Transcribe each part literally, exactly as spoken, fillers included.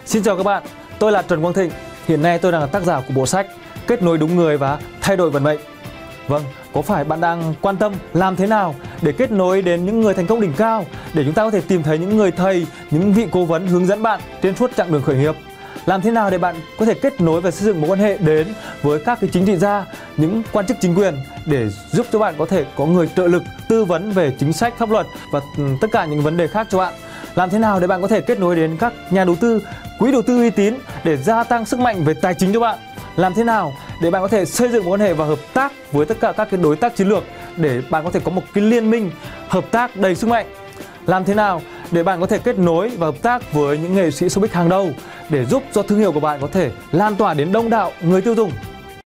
Xin chào các bạn, tôi là Trần Quang Thịnh. Hiện nay tôi đang là tác giả của bộ sách Kết nối đúng người và thay đổi vận mệnh. Vâng, có phải bạn đang quan tâm làm thế nào để kết nối đến những người thành công đỉnh cao, để chúng ta có thể tìm thấy những người thầy, những vị cố vấn hướng dẫn bạn trên suốt chặng đường khởi nghiệp? Làm thế nào để bạn có thể kết nối và xây dựng mối quan hệ đến với các cái chính trị gia, những quan chức chính quyền để giúp cho bạn có thể có người trợ lực, tư vấn về chính sách, pháp luật và tất cả những vấn đề khác cho bạn? Làm thế nào để bạn có thể kết nối đến các nhà đầu tư, quỹ đầu tư uy tín để gia tăng sức mạnh về tài chính cho bạn? Làm thế nào để bạn có thể xây dựng mối quan hệ và hợp tác với tất cả các cái đối tác chiến lược để bạn có thể có một cái liên minh hợp tác đầy sức mạnh? Làm thế nào để bạn có thể kết nối và hợp tác với những nghệ sĩ showbiz hàng đầu để giúp cho thương hiệu của bạn có thể lan tỏa đến đông đảo người tiêu dùng?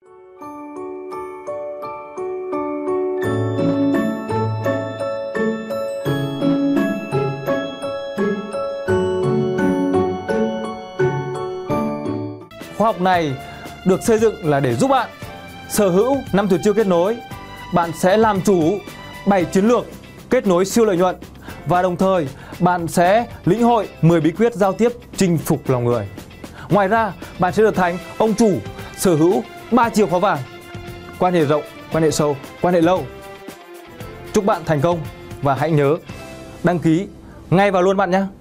Khóa học này được xây dựng là để giúp bạn sở hữu năm tuyệt chiêu kết nối. Bạn sẽ làm chủ bảy chiến lược kết nối siêu lợi nhuận và đồng thời bạn sẽ lĩnh hội mười bí quyết giao tiếp chinh phục lòng người. Ngoài ra, bạn sẽ trở thành ông chủ sở hữu ba chìa khóa vàng: quan hệ rộng, quan hệ sâu, quan hệ lâu. Chúc bạn thành công và hãy nhớ đăng ký ngay vào luôn bạn nhé.